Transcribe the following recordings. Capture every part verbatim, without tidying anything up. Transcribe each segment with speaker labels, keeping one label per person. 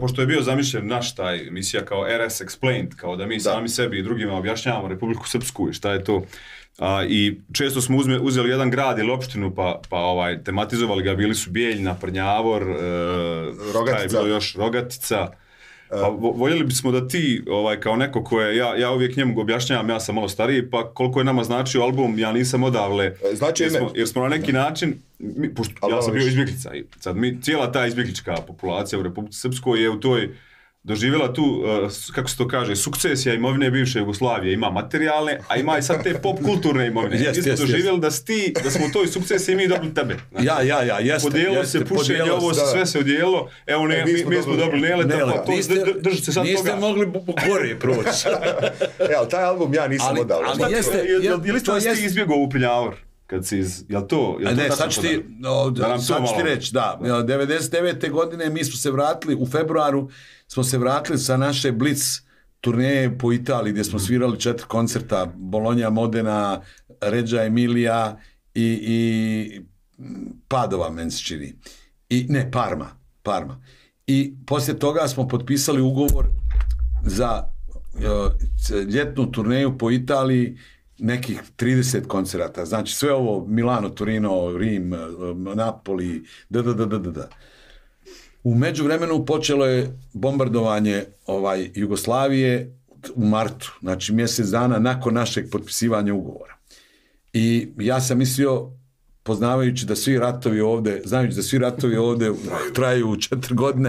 Speaker 1: pošto je bio zamišljen naš taj emisija kao R S Explained, kao da mi da. sami sebi i drugima objašnjavamo Republiku Srpsku i šta je to. A, i često smo uzme, uzeli jedan grad ili opštinu pa, pa ovaj, tematizovali ga, bili su Bijeljina, Prnjavor, e, Rogatica. Je bilo još Rogatica. Pa voljeli bismo da ti, ovaj, kao neko ko je, ja, ja uvijek njemu objašnjavam, ja sam malo stariji, pa koliko je nama značio album, ja nisam odavle, znači, jer, smo, jer smo na neki način, mi, pošto, ja sam bio izbjeglica i sad mi, cijela ta izbjeglička populacija u Republici Srpskoj je u toj doživjela tu, uh, kako se to kaže, sukcesija imovine bivše Jugoslavije, ima materijalne, a ima i sad te pop kulturne imovine. Jest, mi smo jest, doživjeli jest. da sti, da smo u toj sukcesiji mi dobili tebe. Znači,
Speaker 2: ja, ja, ja, jeste.
Speaker 1: Podijelo jeste, se pušenje, ovo da. sve se odijelo, evo ne, e, mi, mi smo dobili Neleta, Nele, pa to držite se sad
Speaker 2: niste
Speaker 1: toga.
Speaker 2: Niste mogli gore proći.
Speaker 3: Evo, taj album ja nisam odao.
Speaker 1: Ali, ali jeste, je, je, je li to jeste izbjegao u Prnjavor? Kad si iz, jel to, jel to
Speaker 2: ne, sad ću ti, no, da sad ću ti reći, da, da, devedeset devete godine mi smo se vratili, u februaru smo se vratili sa naše Blitz turneje po Italiji, gdje smo svirali četiri koncerta, Bologna, Modena, Reggio Emilia i, i Padova, meni se čini. I, ne, Parma, Parma. I poslije toga smo potpisali ugovor za uh, ljetnu turneju po Italiji, nekih trideset koncerata, znači sve ovo Milano, Torino, Rim, Napoli, da, da, da, da, da. U međuvremenu počelo je bombardovanje ovaj, Jugoslavije u martu, znači mjesec dana nakon našeg potpisivanja ugovora. I ja sam mislio, poznavajući da svi ratovi ovdje, znajući da svi ratovi ovdje traju četiri godine,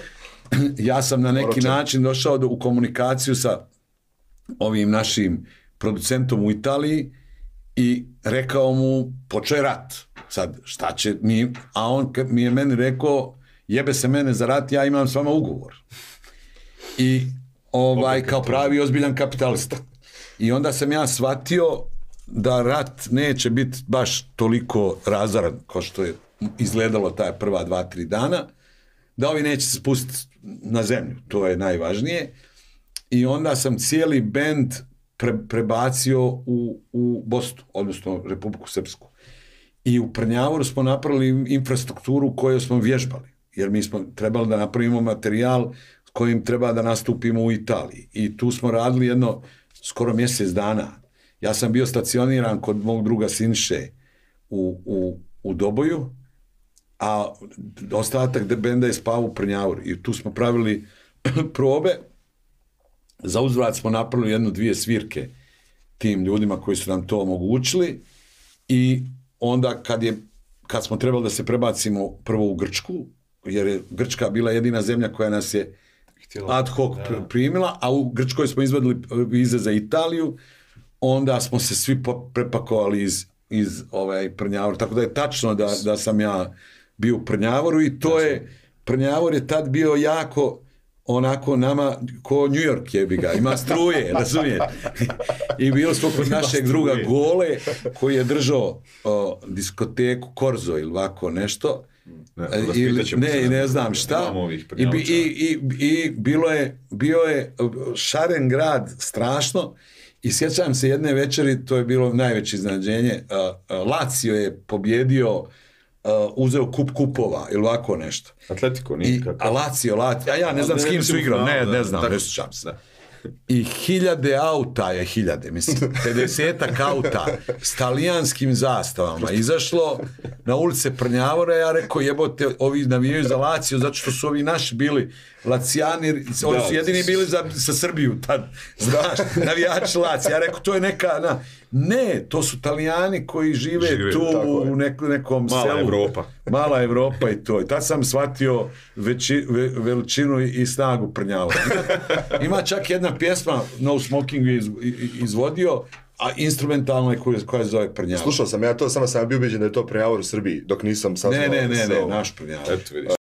Speaker 2: ja sam na neki način došao do, u komunikaciju sa ovim našim producentom u Italiji i rekao mu, počeo je rat. Sad, šta će mi, a on mi je meni rekao, jebe se mene za rat, ja imam s vama ugovor. I ovaj, kao pravi ozbiljan kapitalista. I onda sam ja shvatio da rat neće biti baš toliko razaran kao što je izgledalo taj prva dva, tri dana, da ovi neće se spustiti na zemlju, to je najvažnije. I onda sam cijeli bend Pre, prebacio u, u Bosnu, odnosno Republiku Srpsku. I u Prnjavoru smo napravili infrastrukturu koju smo vježbali, jer mi smo trebali da napravimo materijal s kojim treba da nastupimo u Italiji. I tu smo radili jedno skoro mjesec dana. Ja sam bio stacioniran kod mog druga Siniše u, u, u Doboju, a ostatak benda je spao u Prnjavoru. I tu smo pravili probe. Za uzvrat smo napravili jednu, dvije svirke tim ljudima koji su nam to omogućili i onda kad, je, kad smo trebali da se prebacimo prvo u Grčku, jer je Grčka bila jedina zemlja koja nas je Htjela. ad hoc da. primila, a u Grčkoj smo izvadili vize za Italiju, onda smo se svi prepakovali iz, iz ovaj Prnjavora, tako da je tačno da, da sam ja bio u Prnjavoru i to je, Prnjavor je tad bio jako onako nama, ko New York jebi ga, ima struje, razumijete? I bilo smo kod našeg druga Gole, koji je držao o, diskoteku Korzo ili ovako nešto,
Speaker 1: ne,
Speaker 2: ili, ne, ne znam šta, i, i, i, i bilo je, bio je šaren grad, strašno, i sjećam se jedne večeri, to je bilo najveće iznenađenje, Lazio je pobjedio, Uh, uzeo kup kupova ili ovako nešto.
Speaker 1: Atletico, nikako.
Speaker 2: A Lazio, Lazio, a ja ne znam s kim su igrali, ne, ne znam, ne sjećam se. I hiljade auta je, hiljade, mislim, pedesetak auta s talijanskim zastavama izašlo na ulice Prnjavora, ja rekao, jebote, ovi navijaju za Lazio, zato što su ovi naši bili Lacijani, oni su jedini bili za, za Srbiju tad, znaš, navijači Lazio. Ja rekao, to je neka, na, ne, to su Talijani koji žive, žive tu u nek, nekom
Speaker 1: Mala
Speaker 2: selu.
Speaker 1: Evropa.
Speaker 2: Mala Evropa i to. I tad sam shvatio veći, ve, veličinu i snagu Prnjavora. Ima, ima čak jedna pjesma, No Smoking je iz, izvodio, a instrumentalna je koja, koja zove Prnjavor.
Speaker 3: Slušao sam ja to, samo sam bio ubeđen da je to Prnjavor u Srbiji, dok nisam saznao.
Speaker 2: Ne, ne, ne, ne, naš Prnjavor.